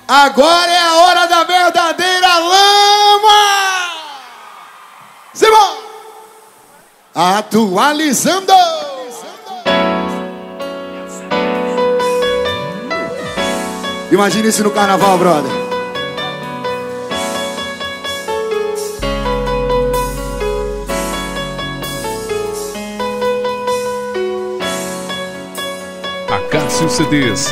Agora é a hora da verdadeira lama! Simão! Atualizando! Imagina isso no carnaval, brother. Acácio CDs.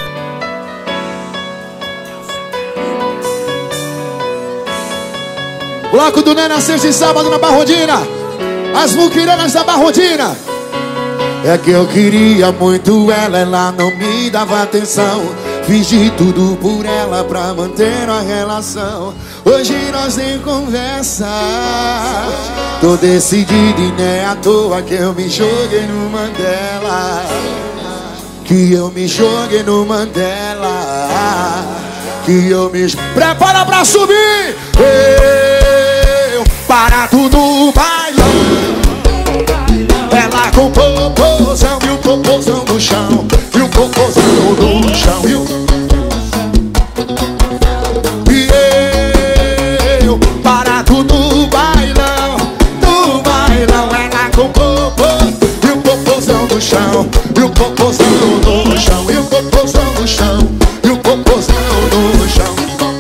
Bloco do Nena, sexta e sábado na Barrodina. As muquiranas da Barrodina. É que eu queria muito ela não me dava atenção. Fiz de tudo por ela pra manter a relação. Hoje nós nem conversa. Tô decidido e nem é à toa que eu me joguei no Mandela. Que eu me joguei no Mandela. Que eu me... Prepara pra subir! Para tudo no bailão. Ela com popozão e o popozão no chão. E o popozão no chão. E eu para tudo no bailão. No bailão. Ela com popozão e o popozão no chão. E o popozão no chão. E o popozão no chão. E o popozão no chão.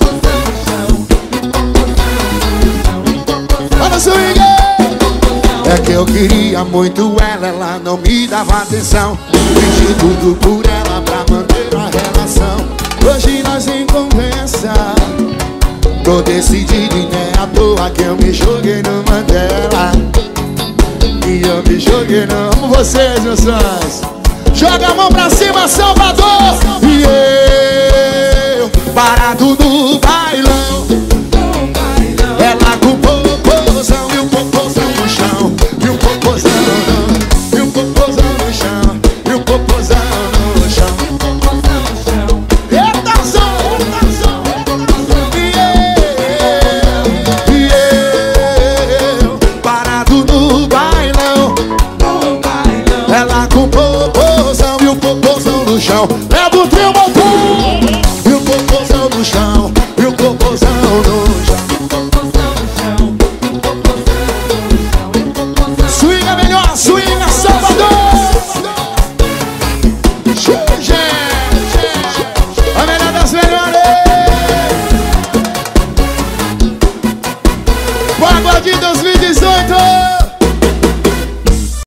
É que eu queria muito ela não me dava atenção. Fiz de tudo por ela pra manter a relação. Hoje nós em conversa. Tô decidido e nem à toa que eu me joguei no Mandela. Que eu me joguei no... Amo vocês, meus sons. Joga a mão pra cima, Salvador. E eu parado no bailão. Ela com popozão e o popozão no chão. E o popozão no... E o popozão no chão. E o popozão no chão. Eita som, eita som. E eu parado no bailão. Ela com popozão e o popozão no chão. Leva o trem.